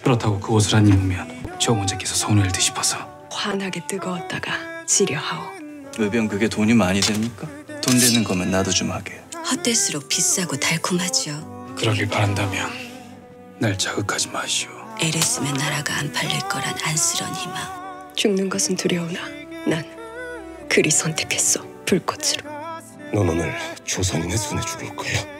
그렇다고 그곳을 안 입으면 정원자께서 손해를 드시어서 환하게 뜨거웠다가 지려하오. 의병 그게 돈이 많이 됩니까? 돈 되는 거면 나도 좀 하게. 헛될수록 비싸고 달콤하죠. 그러길 바란다면 날 자극하지 마시오. 애랬으면 나라가 안 팔릴 거란 안쓰러운 희망. 죽는 것은 두려우나 난 그리 선택했어. 불꽃으로. 넌 오늘 조선인의 손에 죽을 거야.